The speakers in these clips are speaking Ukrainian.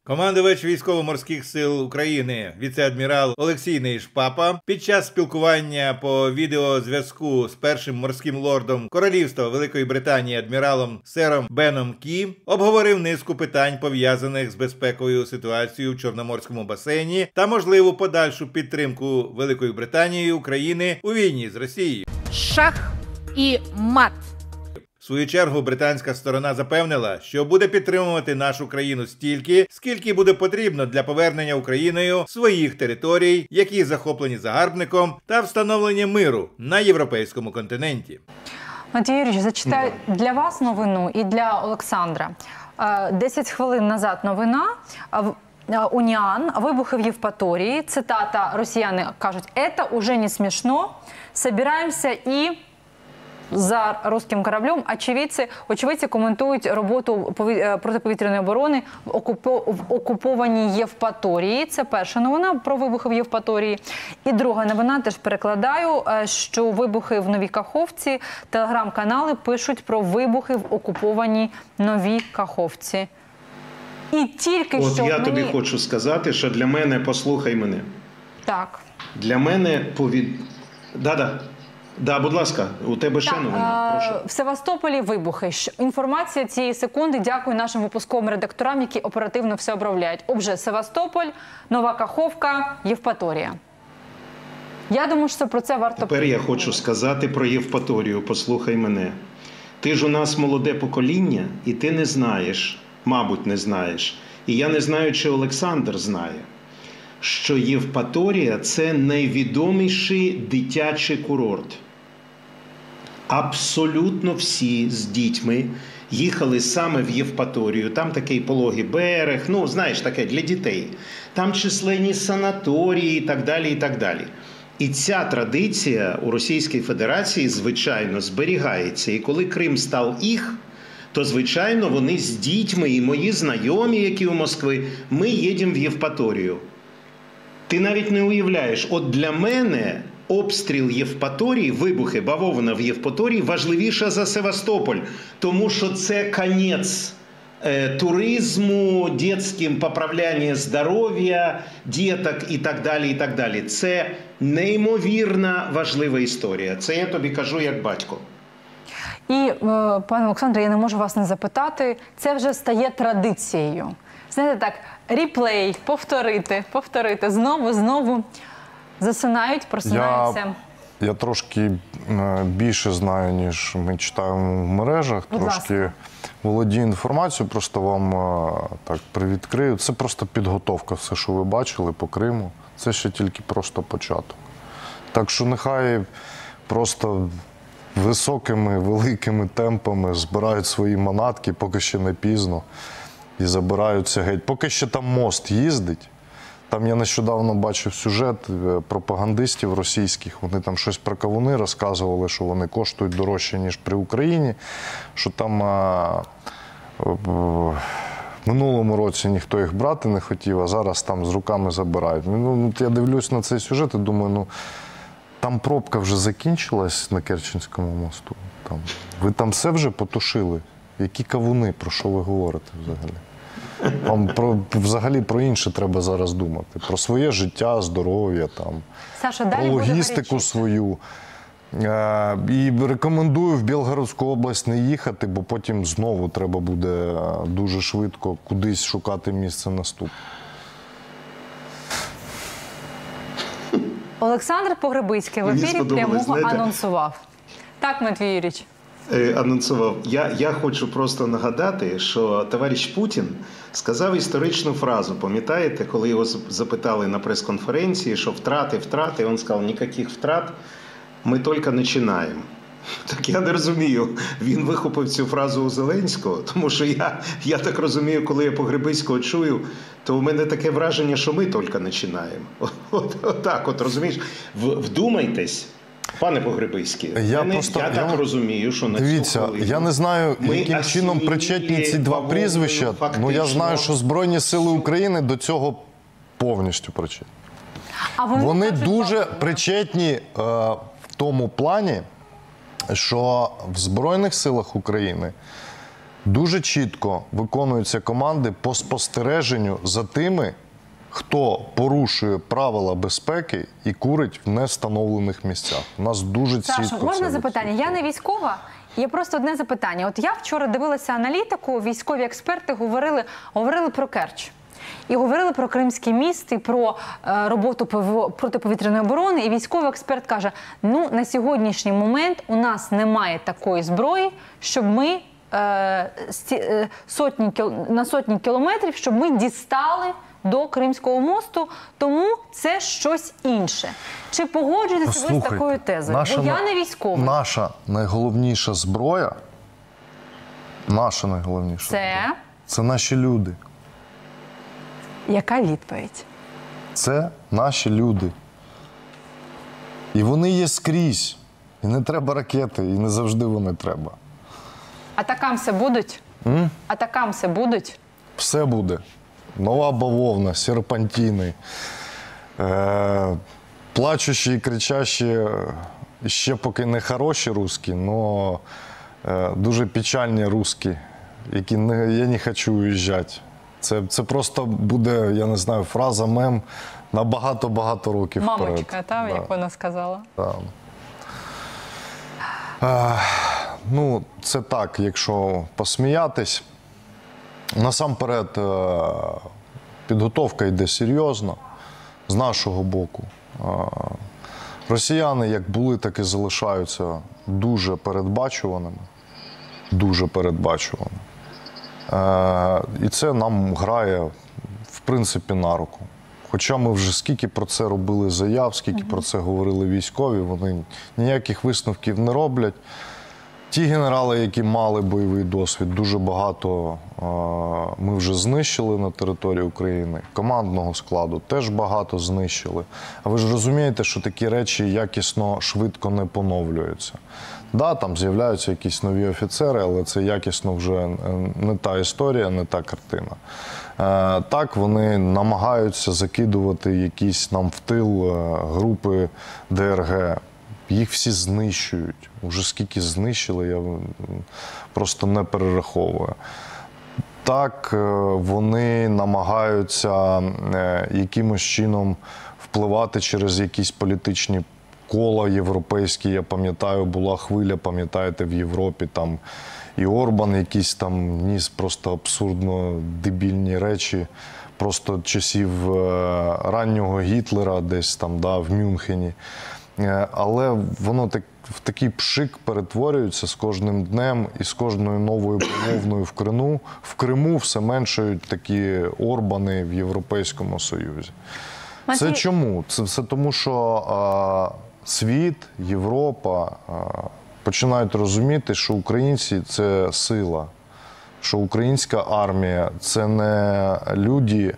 Командувач Військово-морських сил України, віце-адмірал Олексій Нейшпапа, під час спілкування по відеозв'язку з першим морським лордом Королівства Великої Британії адміралом Сером Беном Кі обговорив низку питань, пов'язаних з безпековою ситуацією в Чорноморському басейні та можливу подальшу підтримку Великої Британії України у війні з Росією. Шах і мат. В свою чергу, британська сторона запевнила, що буде підтримувати нашу країну стільки, скільки буде потрібно для повернення Україною своїх територій, які захоплені загарбником, та встановлення миру на європейському континенті. Матвій Юрійович, зачитаю для вас новину і для Олександра. 10 хвилин назад новина. Уніан, вибухи в Євпаторії. Цитата, росіяни кажуть, «Это уже не смішно, собираємося і...» За русським кораблем очевидці коментують роботу протиповітряної оборони в окупованій Євпаторії. Це перша новина про вибухи в Євпаторії. І друга новина, теж перекладаю, що вибухи в Новій Каховці, телеграм-канали пишуть про вибухи в окупованій Новій Каховці. І тільки що... Я тобі хочу сказати, що для мене, послухай мене. Так. Для мене Да, будь ласка, у тебе ще новина. Прошу. В Севастополі вибухи. Інформація цієї секунди. Дякую нашим випусковим редакторам, які оперативно все обробляють. Отже, Севастополь, Нова Каховка, Євпаторія. Я думаю, що про це варто... Тепер я хочу сказати про Євпаторію. Послухай мене. Ти ж у нас молоде покоління, і ти не знаєш, мабуть, не знаєш. І я не знаю, чи Олександр знає, що Євпаторія – це найвідоміший дитячий курорт. Абсолютно всі з дітьми їхали саме в Євпаторію. Там такий пологий берег, ну, знаєш, таке для дітей. Там численні санаторії і так далі, і так далі. І ця традиція у Російській Федерації, звичайно, зберігається. І коли Крим став їх, то, звичайно, вони з дітьми і мої знайомі, які у Москві, ми їдемо в Євпаторію. Ти навіть не уявляєш, от для мене обстріл Євпаторії, вибухи бавовна в Євпаторії важливіше за Севастополь, тому що це кінець туризму, дитячим поправляння здоров'я, діток і так далі, і так далі. Це неймовірно важлива історія. Це я тобі кажу як батько. І, пане Олександре, я не можу вас не запитати, це вже стає традицією. Знаєте, так, реплей, повторити, знову засинають, просинаються. Я трошки більше знаю, ніж ми читаємо в мережах, трошки володію інформацією, просто вам так привідкрию. Це просто підготовка, все, що ви бачили по Криму, це ще тільки просто початок. Так що нехай просто високими, великими темпами збирають свої манатки, поки ще не пізно. І забираються геть. Поки ще там мост їздить, там я нещодавно бачив сюжет пропагандистів російських, вони там щось про кавуни розказували, що вони коштують дорожче, ніж при Україні, що там в минулому році ніхто їх брати не хотів, а зараз там з руками забирають. Я дивлюсь на цей сюжет і думаю, там пробка вже закінчилась на Керченському мосту. Ви там все вже потушили. Які кавуни, про що ви говорите взагалі? Вам взагалі про інше треба зараз думати. Про своє життя, здоров'я, про логістику свою. І рекомендую в Білгородську область не їхати, бо потім знову треба буде дуже швидко кудись шукати місце наступне. Олександр Погребицький в ефірі прямого анонсував. Так, Матвій Юрійович? Анонсував. Я хочу просто нагадати, що товариш Путін сказав історичну фразу. Пам'ятаєте, коли його запитали на прес-конференції, що втрати, він сказав, ніяких втрат, ми тільки починаємо. Так я не розумію, він вихопив цю фразу у Зеленського, тому що я так розумію, коли я Погребицького чую, то у мене таке враження, що ми тільки починаємо. Отак, розумієш? Вдумайтесь. Пане Погребицький, я так розумію, що на дивіться, цю хвилину... Я не знаю, яким чином причетні ці два прізвища, але я знаю, що Збройні Сили України до цього повністю причетні. Вони дуже причетні в тому плані, що в Збройних Силах України Дуже чітко виконуються команди по спостереженню за тими, хто порушує правила безпеки і курить в невстановлених місцях. У нас дуже чітко Саша, можна запитання? Я не військова, є просто одне запитання. От я вчора дивилася аналітику, військові експерти говорили про Керч. І говорили про Кримський міст, і про роботу протиповітряної оборони. І військовий експерт каже, ну, на сьогоднішній момент у нас немає такої зброї, щоб ми на сотні кілометрів, щоб ми дістали до Кримського мосту, тому це щось інше. Чи погоджуєтеся ви з такою тезою? Бо я не військовий. Наша найголовніша зброя, це наші люди. Яка відповідь? Це наші люди. І вони є скрізь. І не треба ракети, і не завжди вони треба. Атакамси будуть? Атакамси будуть? Все буде. Нова бавовна, серпантини, плачущі і кричащі, ще поки не хороші русські, але дуже печальні русські, які я не хочу уїжджати. Це просто буде, я не знаю, фраза, мем на багато-багато років вперед. Мамочка, та, як вона сказала. Так. Ну, це так, якщо посміятись. Насамперед, підготовка йде серйозно з нашого боку. Росіяни, як були, так і залишаються дуже передбачуваними. Дуже передбачуваними. І це нам грає, в принципі, на руку. Хоча ми вже скільки про це робили заяв, скільки про це говорили військові, вони ніяких висновків не роблять. Ті генерали, які мали бойовий досвід, дуже багато ми вже знищили на території України. Командного складу теж багато знищили. А ви ж розумієте, що такі речі якісно, швидко не поновлюються. Да, там з'являються якісь нові офіцери, але це якісно вже не та історія, не та картина. Так, вони намагаються закидувати якісь нам в тил групи ДРГ. Їх всі знищують. Уже скільки знищили, я просто не перераховую. Так, вони намагаються якимось чином впливати через якісь політичні кола європейські. Я пам'ятаю, була хвиля, пам'ятаєте, в Європі там і Орбан якісь там ніс просто абсурдно дебільні речі. Просто часів раннього Гітлера десь там, да, в Мюнхені. Але воно так, в такий пшик перетворюється з кожним днем і з кожною новою помовною в Криму все меншають такі Орбани в Європейському Союзі. Це чому? Це тому, що світ, Європа починають розуміти, що українці – це сила, що українська армія – це не люди,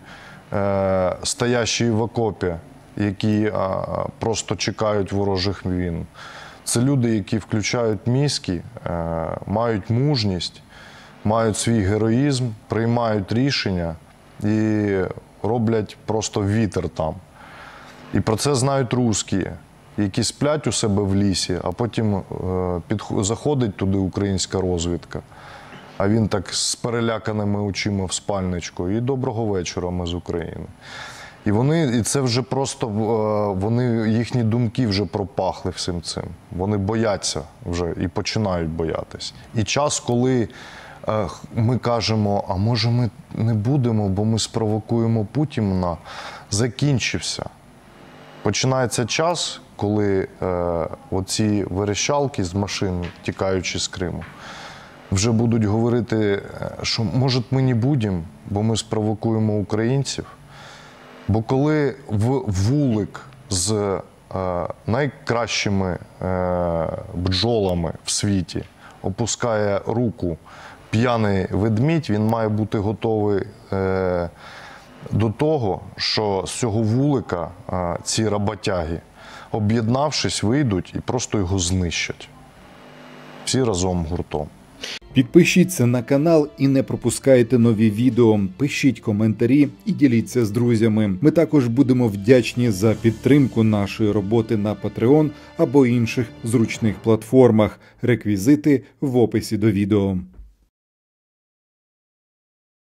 стоящі в окопі, які просто чекають ворожих війн. Це люди, які включають мізки, мають мужність, мають свій героїзм, приймають рішення і роблять просто вітер там. І про це знають русські, які сплять у себе в лісі, а потім заходить туди українська розвідка. А він так з переляканими очима в спальничку. І доброго вечора, ми з України. І це вже просто, їхні думки вже пропахли всім цим. Вони бояться вже і починають боятись. І час, коли ми кажемо, а може ми не будемо, бо ми спровокуємо Путіна, закінчився. Починається час, коли оці верещалки з машин, тікаючи з Криму, вже будуть говорити, що може ми не будемо, бо ми спровокуємо українців. Бо коли вулик з найкращими бджолами в світі опускає руку п'яний ведмідь, він має бути готовий до того, що з цього вулика ці роботяги, об'єднавшись, вийдуть і просто його знищать. Всі разом гуртом. Підпишіться на канал і не пропускайте нові відео, пишіть коментарі і діліться з друзями. Ми також будемо вдячні за підтримку нашої роботи на Patreon або інших зручних платформах. Реквізити в описі до відео.